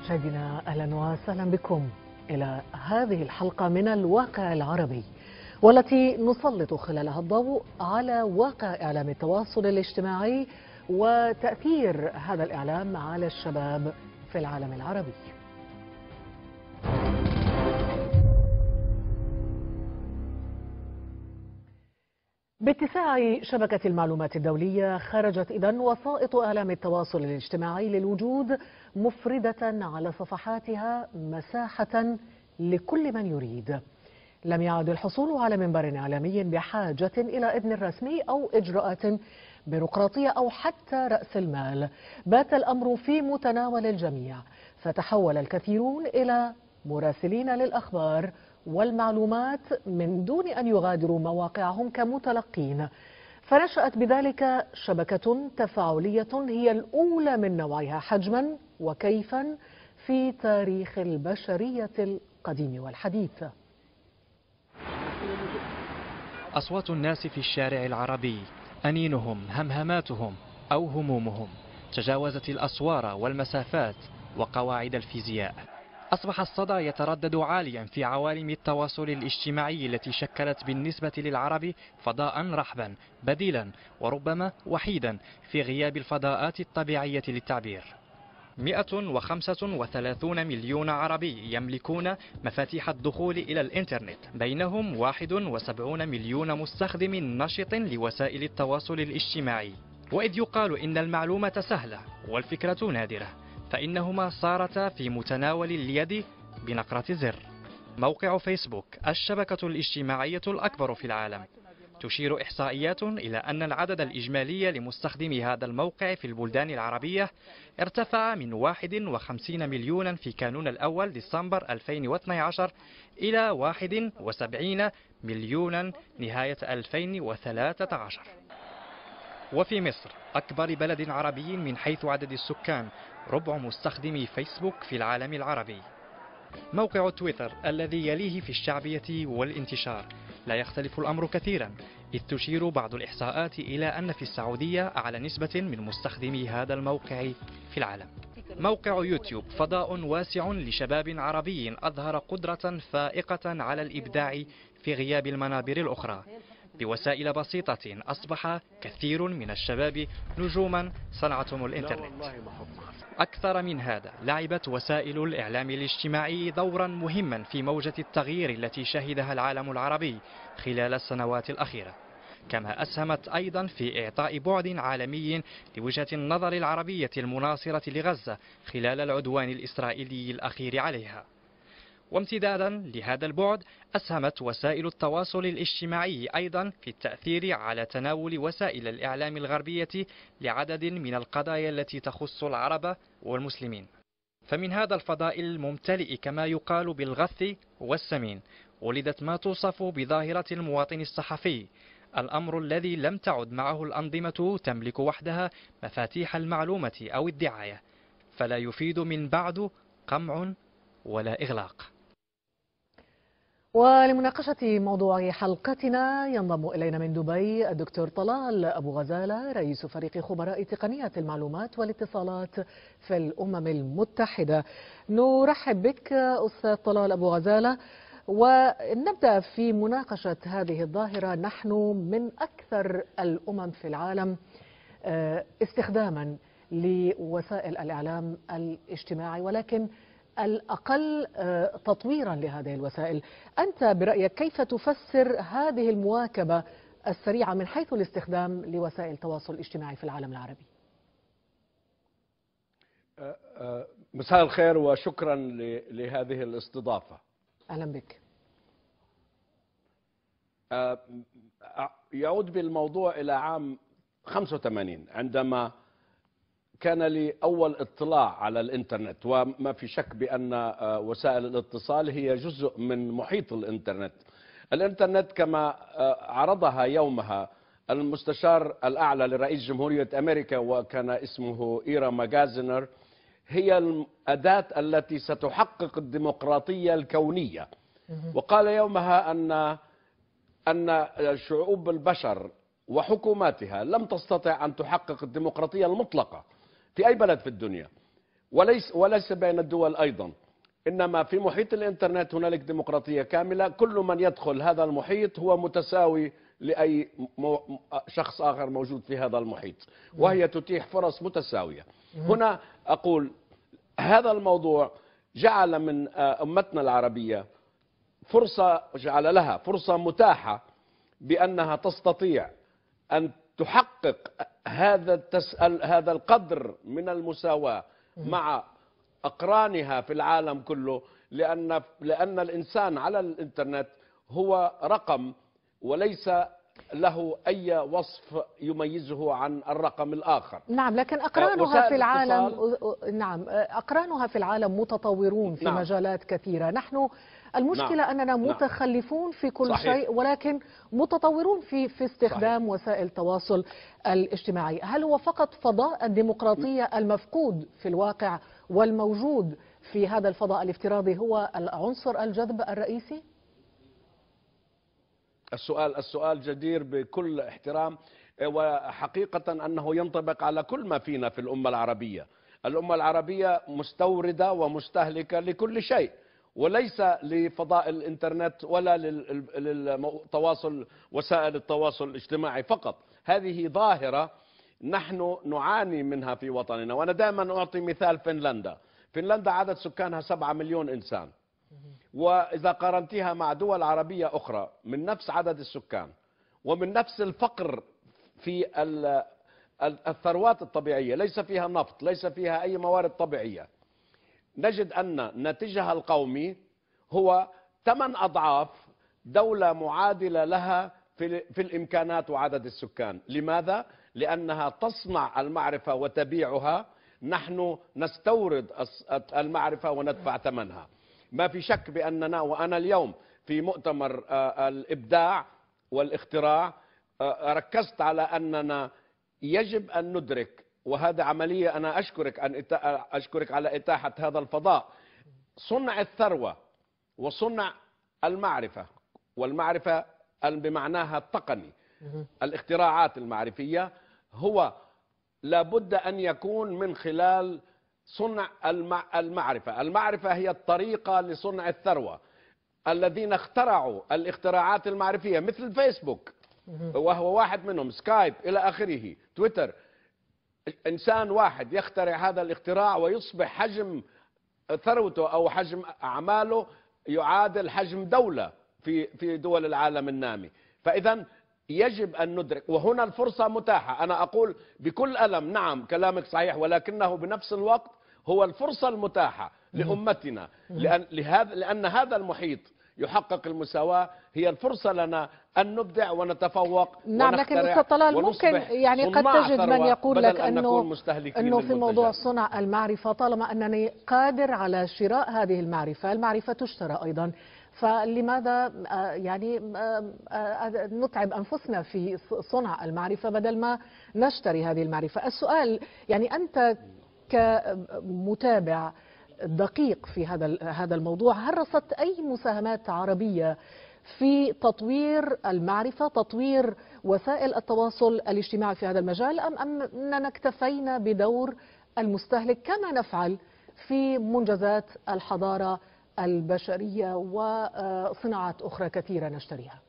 مشاهدينا أهلا وسهلا بكم إلى هذه الحلقة من الواقع العربي، والتي نسلط خلالها الضوء على واقع إعلام التواصل الاجتماعي وتأثير هذا الإعلام على الشباب في العالم العربي. باتساع شبكة المعلومات الدولية خرجت إذن وسائط إعلام التواصل الاجتماعي للوجود مفردة على صفحاتها مساحة لكل من يريد. لم يعد الحصول على منبر إعلامي بحاجة إلى إذن رسمي أو إجراءات بيروقراطية أو حتى رأس المال. بات الأمر في متناول الجميع، فتحول الكثيرون إلى مراسلين للأخبار والمعلومات من دون أن يغادروا مواقعهم كمتلقين. فنشأت بذلك شبكة تفاعلية هي الأولى من نوعها حجما وكيفا في تاريخ البشرية القديم والحديث. أصوات الناس في الشارع العربي، أنينهم، همهماتهم أو همومهم تجاوزت الأسوار والمسافات وقواعد الفيزياء. أصبح الصدى يتردد عاليا في عوالم التواصل الاجتماعي التي شكلت بالنسبة للعرب فضاء رحبا بديلا وربما وحيدا في غياب الفضاءات الطبيعية للتعبير. 135 مليون عربي يملكون مفاتيح الدخول إلى الإنترنت، بينهم 71 مليون مستخدم نشط لوسائل التواصل الاجتماعي. وإذ يقال إن المعلومة سهلة والفكرة نادرة، فإنهما صارتا في متناول اليد بنقرة زر. موقع فيسبوك الشبكة الاجتماعية الأكبر في العالم. تشير إحصائيات إلى أن العدد الإجمالي لمستخدمي هذا الموقع في البلدان العربية ارتفع من 51 مليونا في كانون الأول ديسمبر 2012 إلى 71 مليونا نهاية 2013. وفي مصر أكبر بلد عربي من حيث عدد السكان، ربع مستخدمي فيسبوك في العالم العربي. موقع تويتر الذي يليه في الشعبية والانتشار لا يختلف الأمر كثيرا، إذ تشير بعض الإحصاءات إلى أن في السعودية أعلى نسبة من مستخدمي هذا الموقع في العالم. موقع يوتيوب فضاء واسع لشباب عربي أظهر قدرة فائقة على الإبداع في غياب المنابر الأخرى. بوسائل بسيطة أصبح كثير من الشباب نجوما صنعتهم الإنترنت. أكثر من هذا، لعبت وسائل الإعلام الاجتماعي دورا مهما في موجة التغيير التي شهدها العالم العربي خلال السنوات الأخيرة، كما أسهمت أيضا في إعطاء بعد عالمي لوجهة النظر العربية المناصرة لغزة خلال العدوان الإسرائيلي الأخير عليها. وامتدادا لهذا البعد، أسهمت وسائل التواصل الاجتماعي أيضا في التأثير على تناول وسائل الإعلام الغربية لعدد من القضايا التي تخص العرب والمسلمين. فمن هذا الفضاء الممتلئ كما يقال بالغث والسمين ولدت ما توصف بظاهرة المواطن الصحفي، الأمر الذي لم تعد معه الأنظمة تملك وحدها مفاتيح المعلومة أو الدعاية، فلا يفيد من بعد قمع ولا إغلاق. ولمناقشة موضوع حلقتنا ينضم إلينا من دبي الدكتور طلال أبو-غزالة، رئيس فريق خبراء تقنية المعلومات والاتصالات في الأمم المتحدة. نرحب بك أستاذ طلال أبو-غزالة، ونبدأ في مناقشة هذه الظاهرة. نحن من أكثر الأمم في العالم استخداما لوسائل الإعلام الاجتماعي، ولكن الأقل تطويرا لهذه الوسائل. أنت برأيك كيف تفسر هذه المواكبة السريعة من حيث الاستخدام لوسائل التواصل الاجتماعي في العالم العربي؟ مساء الخير وشكرا لهذه الاستضافة. أهلا بك. يعود بالموضوع إلى عام 85 عندما كان لي أول اطلاع على الإنترنت، وما في شك بأن وسائل الاتصال هي جزء من محيط الإنترنت. الإنترنت كما عرضها يومها المستشار الأعلى لرئيس جمهورية أمريكا وكان اسمه إيرا ماجازينر، هي الأداة التي ستحقق الديمقراطية الكونية. وقال يومها أن شعوب البشر وحكوماتها لم تستطع أن تحقق الديمقراطية المطلقة في أي بلد في الدنيا، وليس بين الدول أيضا، إنما في محيط الإنترنت هنالك ديمقراطية كاملة. كل من يدخل هذا المحيط هو متساوي لأي شخص آخر موجود في هذا المحيط، وهي تتيح فرص متساوية. هنا أقول هذا الموضوع جعل من أمتنا العربية جعل لها فرصة متاحة بأنها تستطيع أن تحقق هذا القدر من المساواة مع أقرانها في العالم كله، لأن الإنسان على الإنترنت هو رقم وليس له أي وصف يميزه عن الرقم الآخر. نعم، لكن أقرانها في العالم أقرانها في العالم متطورون في مجالات كثيرة. نحن المشكلة أننا متخلفون في كل شيء، ولكن متطورون في استخدام وسائل التواصل الاجتماعي. هل هو فقط فضاء الديمقراطية المفقود في الواقع والموجود في هذا الفضاء الافتراضي هو العنصر الجذب الرئيسي؟ السؤال جدير بكل احترام، وحقيقة أنه ينطبق على كل ما فينا في الأمة العربية. الأمة العربية مستوردة ومستهلكة لكل شيء، وليس لفضاء الإنترنت ولا للتواصل وسائل التواصل الاجتماعي فقط. هذه ظاهرة نحن نعاني منها في وطننا. وأنا دائما أعطي مثال فنلندا عدد سكانها 7 مليون إنسان، وإذا قارنتها مع دول عربية أخرى من نفس عدد السكان ومن نفس الفقر في الثروات الطبيعية، ليس فيها نفط، ليس فيها أي موارد طبيعية، نجد أن ناتجها القومي هو 8 أضعاف دولة معادلة لها في الإمكانات وعدد السكان. لماذا؟ لأنها تصنع المعرفة وتبيعها، نحن نستورد المعرفة وندفع ثمنها. ما في شك بأننا، وأنا اليوم في مؤتمر الإبداع والاختراع ركزت على أننا يجب أن ندرك، وهذا عملية أنا أشكرك على إتاحة هذا الفضاء، صنع الثروة وصنع المعرفة، والمعرفة بمعناها التقني، الاختراعات المعرفية، هو لابد أن يكون من خلال صنع المعرفة. المعرفة هي الطريقة لصنع الثروة. الذين اخترعوا الاختراعات المعرفية مثل الفيسبوك وهو واحد منهم، سكايب إلى آخره، تويتر، إنسان واحد يخترع هذا الاختراع ويصبح حجم ثروته أو حجم أعماله يعادل حجم دولة في دول العالم النامي. فإذا يجب أن ندرك، وهنا الفرصة متاحة. أنا أقول بكل ألم نعم كلامك صحيح، ولكنه بنفس الوقت هو الفرصة المتاحة لأمتنا، لأن هذا المحيط يحقق المساواة. هي الفرصة لنا أن نبدع ونتفوق. نعم، لكن أستاذ طلال ممكن يعني قد تجد من يقول لك أنه في موضوع صنع المعرفة، طالما أنني قادر على شراء هذه المعرفة تشترى أيضا، فلماذا يعني نتعب أنفسنا في صنع المعرفة بدل ما نشتري هذه المعرفة؟ السؤال يعني أنت كمتابع دقيق في هذا الموضوع، هل رصدت أي مساهمات عربية في تطوير المعرفة، تطوير وسائل التواصل الاجتماعي في هذا المجال، أم أننا اكتفينا بدور المستهلك كما نفعل في منجزات الحضارة البشرية وصناعات أخرى كثيرة نشتريها؟